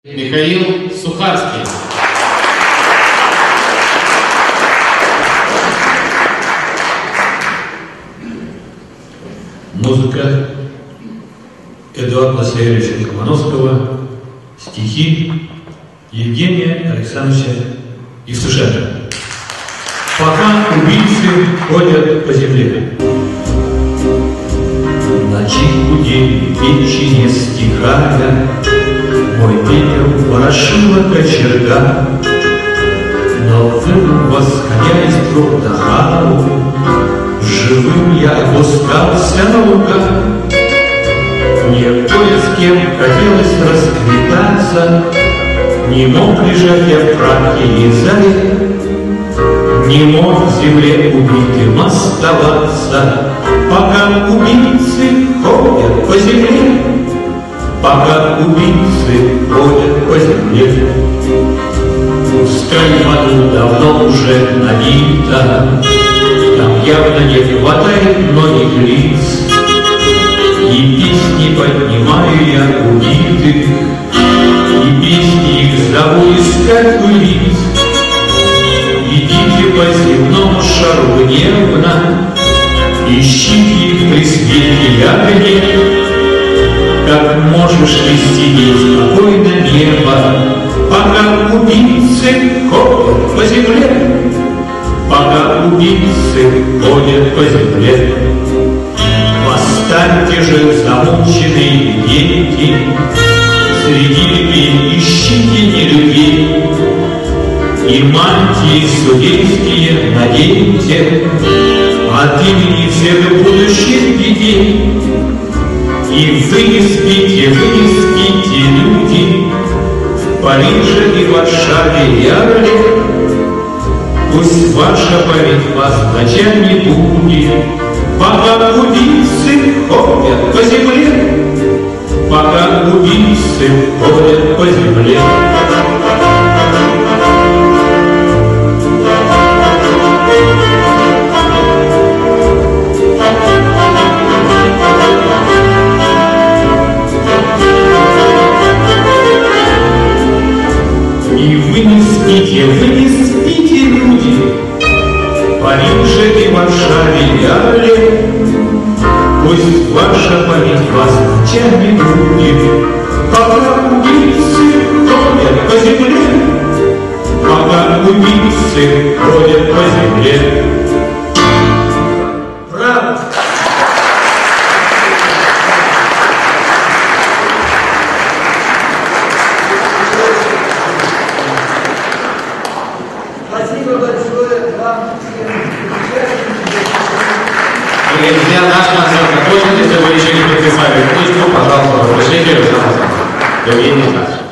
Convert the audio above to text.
Михаил Сухарский. Музыка Эдуарда Васильевича Колмановского, стихи Евгения Александровича Евтушенко. Пока убийцы ходят по земле. Ночи гудели, печи не стихая, мой пепел ворошила кочерга, но вынул, восходясь вдруг на халу, живым я опускался на луга. Мне кое с кем хотелось расквитаться, не мог лежать я в прахе и зале, не мог в земле убитым оставаться, пока убийцы ходят по земле, пока убийцы ходят по земле. Пускай в аду давно уже набито, там явно не хватает многих лиц, и песни поднимаю я убитых, и песни их зову искать улиц. Идите по земному шару гневно, ищите их при свете огня. Как можешь ли сидеть спокойно небо, пока убийцы ходят по земле, пока убийцы ходят по земле. Восстаньте же, замученные дети, среди людей ищите не людей, и мантии судейские наденьте от имени всех будущих детей. И вы не спите, люди, в Париже и Варшаве и Орле. Пусть ваша память вас ночами будет, пока убийцы ходят по земле, пока убийцы ходят по земле. И вы не спите, люди, в Париже и Варшаве и Орле. Пусть ваша память вас ночами будет, пока убийцы ходят по земле, пока убийцы ходят по земле. Браво! Спасибо большое вам всем. Друзья, наш концерт закончен. Если вы еще не подписали книжку, пожалуйста, разрешите, Евгений Александрович.